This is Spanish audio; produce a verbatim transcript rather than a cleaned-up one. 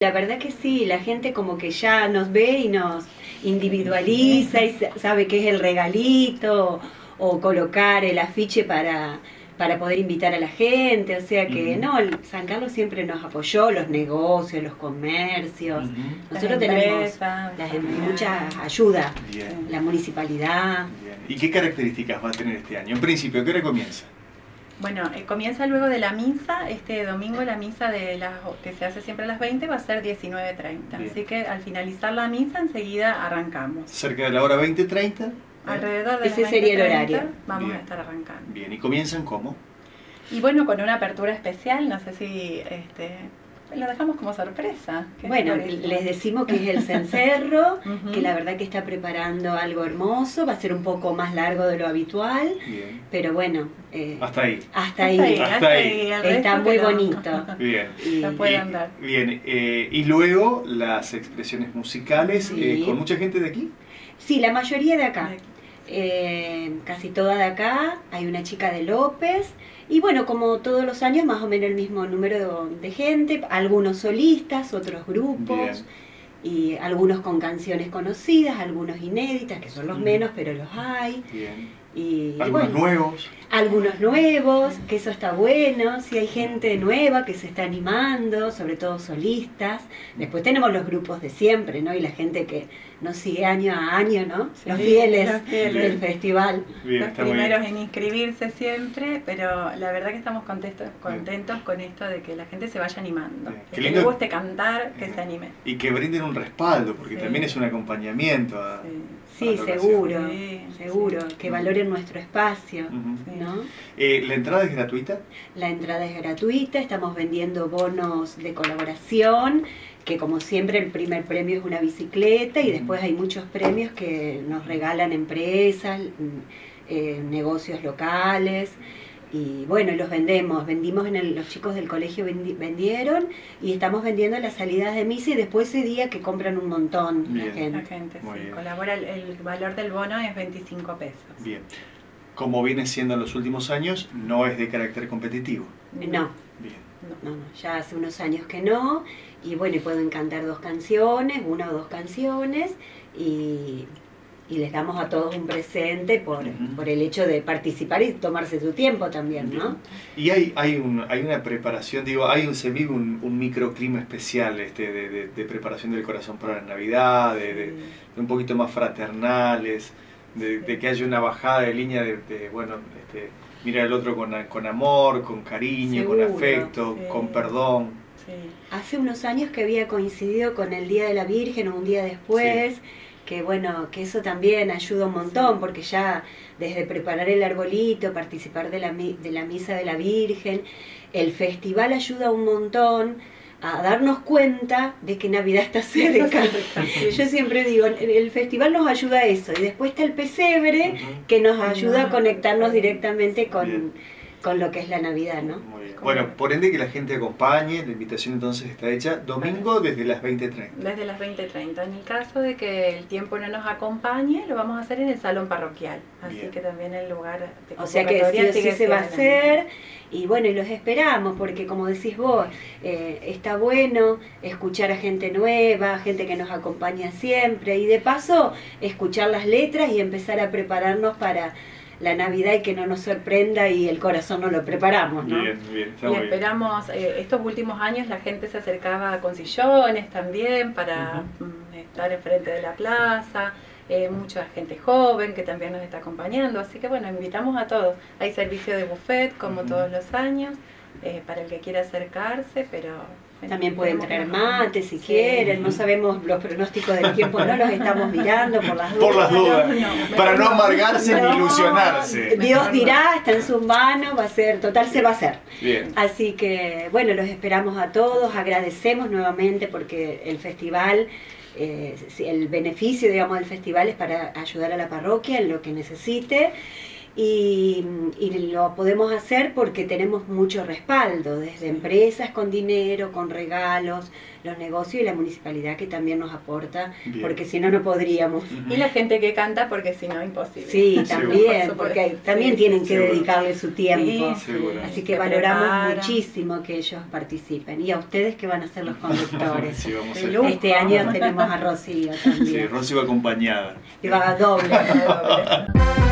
La verdad que sí, la gente como que ya nos ve y nos individualiza y sabe qué es el regalito o colocar el afiche para, para poder invitar a la gente, o sea que uh-huh. no, San Carlos siempre nos apoyó, los negocios, los comercios, uh-huh. nosotros las tenemos empresas, las, mucha ayuda, bien. La municipalidad. Bien. ¿Y qué características va a tener este año? En principio, ¿qué hora comienza? Bueno, eh, comienza luego de la misa, este domingo la misa de las, que se hace siempre a las veinte va a ser diecinueve treinta, así que al finalizar la misa enseguida arrancamos. ¿Cerca de la hora veinte treinta? Alrededor de ese las sería el horario. Vamos Bien. a estar arrancando. Bien, ¿y comienzan cómo? Y bueno, con una apertura especial, no sé si este, lo dejamos como sorpresa. Bueno, les decimos que es el cencerro, uh-huh. que la verdad que está preparando algo hermoso, va a ser un poco más largo de lo habitual, bien. Pero bueno. Eh, hasta ahí. Hasta ahí. Hasta ahí. Hasta ahí. Está muy bonito. Bien. Y, lo puede andar. Bien, eh, y luego las expresiones musicales, sí. eh, ¿con mucha gente de aquí? Sí, la mayoría de acá. Eh, casi toda de acá, hay una chica de López y bueno, como todos los años más o menos el mismo número de, de gente, algunos solistas, otros grupos. Bien. Y algunos con canciones conocidas, algunos inéditas, que son los mm. menos, pero los hay. Bien. Y, algunos bueno, nuevos. Algunos nuevos, que eso está bueno, si hay gente nueva que se está animando, sobre todo solistas. Después tenemos los grupos de siempre, ¿no? Y la gente que nos sigue año a año, ¿no? Sí, los, fieles los fieles del festival. Bien, los primeros en inscribirse siempre, pero la verdad que estamos contentos, contentos con esto de que la gente se vaya animando. Que le guste cantar, que se anime. Y que brinden un respaldo, porque sí. también es un acompañamiento a, sí. Sí, seguro, sí, seguro, sí. que valoren nuestro espacio, uh-huh. ¿no? Eh, ¿La entrada es gratuita? La entrada es gratuita, estamos vendiendo bonos de colaboración, que como siempre el primer premio es una bicicleta y uh-huh. después hay muchos premios que nos regalan empresas, eh, negocios locales. Y bueno, los vendemos, vendimos en el, los chicos del colegio vendi, vendieron y estamos vendiendo las salidas de misa y después ese día que compran un montón bien. la gente. La gente, sí, bien. Colabora, el, el valor del bono es veinticinco pesos. Bien. Como viene siendo en los últimos años, no es de carácter competitivo. No. Bien. No, no, ya hace unos años que no, y bueno, pueden cantar dos canciones, una o dos canciones, y... y les damos a todos un presente por, uh-huh. por el hecho de participar y tomarse su tiempo también, ¿no? Y hay, hay, un, hay una preparación, digo, hay un, se vive un, un microclima especial este, de, de, de preparación del corazón para la Navidad, de, de, de un poquito más fraternales, de, de que haya una bajada de línea de, de bueno, este, mirar al otro con, con amor, con cariño, seguro, con afecto, sí. con perdón. Sí. Hace unos años que había coincidido con el Día de la Virgen o un día después, sí. que bueno, que eso también ayuda un montón, porque ya desde preparar el arbolito, participar de la, de la misa de la Virgen, el festival ayuda un montón a darnos cuenta de que Navidad está cerca. Yo siempre digo, el festival nos ayuda a eso, y después está el pesebre, uh-huh. que nos ayuda a conectarnos directamente con, con lo que es la Navidad, ¿no? Muy bien. Bueno, por ende que la gente acompañe, la invitación entonces está hecha domingo desde las veinte treinta. Desde las veinte treinta. En el caso de que el tiempo no nos acompañe, lo vamos a hacer en el salón parroquial. Así bien. Que también el lugar de o sea que sí o sí se va a hacer. Y bueno, y los esperamos, porque como decís vos, eh, está bueno escuchar a gente nueva, gente que nos acompaña siempre, y de paso escuchar las letras y empezar a prepararnos para la Navidad y que no nos sorprenda y el corazón no lo preparamos, ¿no? Bien, bien, está y muy esperamos, eh, estos últimos años la gente se acercaba con sillones también para uh-huh. estar enfrente de la plaza. Eh, mucha gente joven que también nos está acompañando, así que bueno, invitamos a todos. Hay servicio de buffet como uh-huh. todos los años, eh, para el que quiera acercarse, pero... Bueno, también pueden traer mate si sí. quieren, no sabemos los pronósticos del tiempo, no los estamos mirando por las dudas. Por las dudas, no, no, para no amargarse no, ni ilusionarse. Dios dirá, está en sus manos, va a ser, total se va a hacer. Bien. Así que bueno, los esperamos a todos, agradecemos nuevamente porque el festival... Eh, el beneficio, digamos, del festival es para ayudar a la parroquia en lo que necesite, Y, y lo podemos hacer porque tenemos mucho respaldo, desde empresas con dinero, con regalos, los negocios y la municipalidad que también nos aporta, Bien. porque si no, no podríamos. Y la gente que canta, porque si no, imposible. Sí, también, porque también sí, tienen sí, que seguro. dedicarle su tiempo. Sí, Así que Se valoramos prepara. muchísimo que ellos participen. Y a ustedes que van a ser los conductores. Sí, vamos a este año tenemos a Rocío también. Sí, Rocío acompañada. Y va a doble.